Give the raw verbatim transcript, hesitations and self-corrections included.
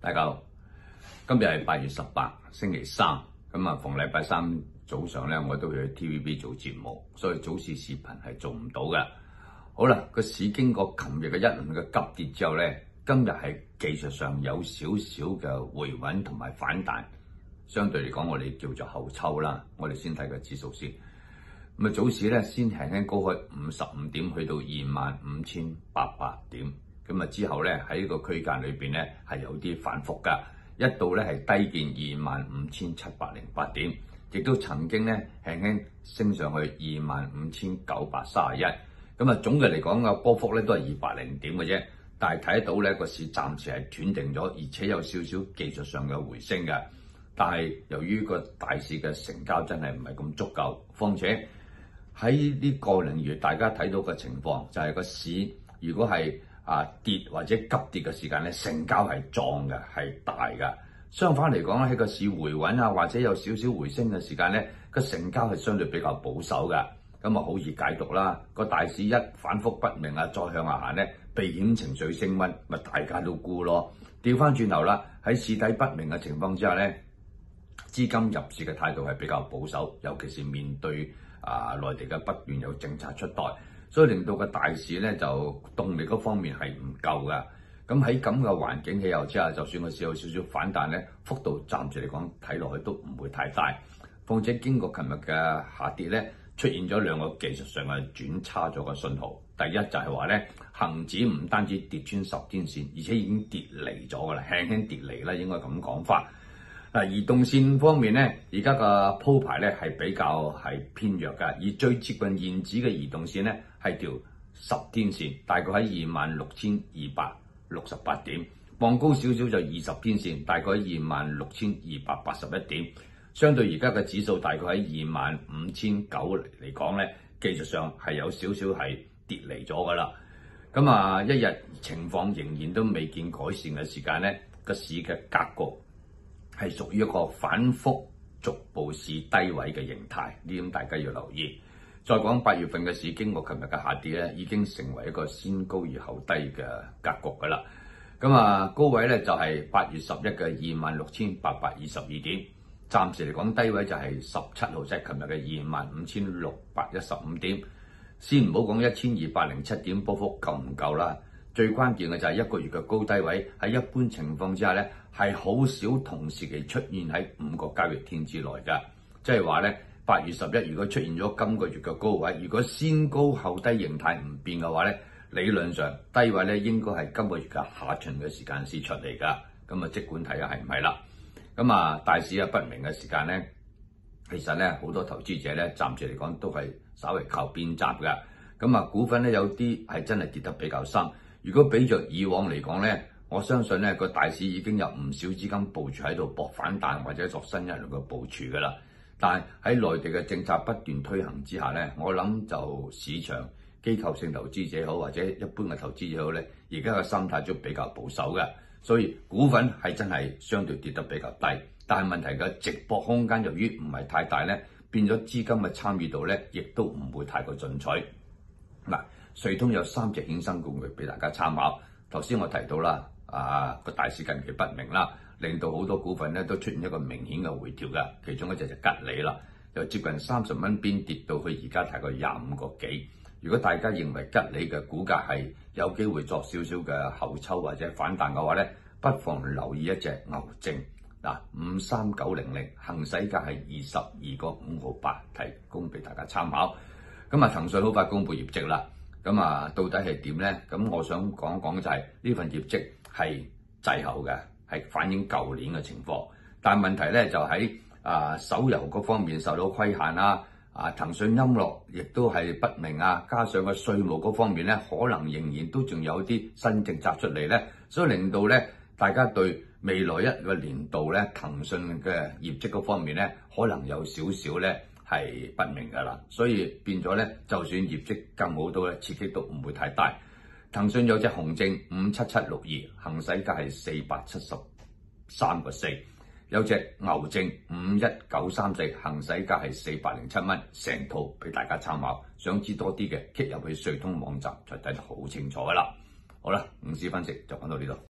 大家好，今日係八月十八，星期三。咁啊，逢禮拜三早上咧，我都會去 T V B 做節目，所以早市視頻係做唔到嘅。好啦，個市經過琴日嘅一輪嘅急跌之後咧，今日係技術上有少少嘅回穩同埋反彈，相對嚟講，我哋叫做後抽啦。我哋先睇個指數先。咁啊，早市咧先輕輕高開五十五點，去到二萬五千八百點。咁啊，之後咧喺呢個區間裏邊咧係有啲反覆㗎，一度咧係低見二萬五千七百零八點，亦都曾經咧輕輕升上去二萬五千九百三十一。咁啊，總嘅嚟講個波幅咧都係二百零點嘅啫，但係睇得到咧個市暫時係斷定咗，而且有少少技術上嘅回升嘅。但係由於個大市嘅成交真係唔係咁足夠，況且喺呢個零月大家睇到嘅情況就係、是、個市如果係啊跌或者急跌嘅時間咧，成交係壯嘅，係大嘅。相反嚟講咧，喺個市回穩啊或者有少少回升嘅時間咧，個成交係相對比較保守嘅。咁啊好易解讀啦。個大市一反覆不明啊，再向下行咧，避險情緒升溫，咪大家都沽咯。調翻轉頭啦，喺市底不明嘅情況之下咧，資金入市嘅態度係比較保守，尤其是面對啊內地嘅不斷有政策出台。所以令到個大市咧就動力嗰方面係唔夠㗎。咁喺咁嘅環境氣候之下，就算個市有少少反彈咧，幅度暫時嚟講睇落去都唔會太大。況且經過琴日嘅下跌咧，出現咗兩個技術上嘅轉差咗嘅信號。第一就係話咧，恆指唔單止跌穿十天線，而且已經跌離咗㗎啦，輕輕跌離啦，應該咁講法。嗱，移動線方面咧，而家個鋪排咧係比較係偏弱㗎，而最接近現指嘅移動線咧係條十天線，大概喺二萬六千二百六十八點，望高少少就二十天線，大概二萬六千二百八十一點。相對而家嘅指數大概喺二萬五千九嚟講咧，技術上係有少少係跌離咗㗎啦。咁啊，一日情況仍然都未見改善嘅時間咧，個市嘅格局係屬於一個反覆逐步試低位嘅形態，呢點大家要留意。再講八月份嘅市，經過琴日嘅下跌咧，已經成為一個先高而後低嘅格局㗎啦。咁啊，高位咧就係八月十一嘅二萬六千八百二十二點，暫時嚟講低位就係十七號，即係琴日嘅二萬五千六百一十五點。先唔好講一千二百零七點波幅夠唔夠啦，最關鍵嘅就係一個月嘅高低位喺一般情況之下咧，係好少同時期出現喺五個交易天之內㗎。即係話咧，八月十一如果出現咗今個月嘅高位，如果先高後低形態唔變嘅話咧，理論上低位咧應該係今個月嘅下旬嘅時間先出嚟㗎。咁啊，即管睇下係唔係啦。咁啊，大市啊不明嘅時間咧，其實咧好多投資者咧暫時嚟講都係稍微靠邊站㗎。咁啊，股份咧有啲係真係跌得比較深。如果比着以往嚟講咧，我相信咧個大市已經有唔少資金部署喺度搏反彈或者作新一輪嘅部署㗎啦。但係喺內地嘅政策不斷推行之下咧，我諗就市場機構性投資者好或者一般嘅投資者好咧，而家嘅心態都比較保守嘅，所以股份係真係相對跌得比較低。但係問題嘅值博空間由於唔係太大咧，變咗資金嘅參與度咧，亦都唔會太過進取。嗱，瑞通有三隻衍生工具俾大家參考。頭先我提到啦，啊個大市近期不明啦，令到好多股份咧都出現一個明顯嘅回調㗎。其中一隻就吉利啦，由接近三十蚊邊跌到去而家大概廿五個幾。如果大家認為吉利嘅股價係有機會作少少嘅後抽或者反彈嘅話咧，不妨留意一隻牛證嗱，五三九零零，行使價係二十二個五毫八，提供俾大家參考。咁啊，騰訊好快公布業績啦。咁啊，到底係點咧？咁我想講講就係呢份業績係滯後嘅，係反映舊年嘅情況。但係問題咧就喺啊手遊嗰方面受到規限啦，啊騰訊音樂亦都係不明啊，加上個稅務嗰方面咧，可能仍然都仲有啲新政策出嚟咧，所以令到咧大家對未來一個年度咧騰訊嘅業績嗰方面咧，可能有少少咧係不明㗎啦，所以變咗咧，就算業績更好到咧，刺激都唔會太大。騰訊有隻紅證五七七六二，行使價係四百七十三個四；有隻牛證五一九三四，行使價係四百零七蚊，成套俾大家參考。想知多啲嘅，click入去瑞通網站就睇得好清楚㗎啦。好啦，午市分析就講到呢度。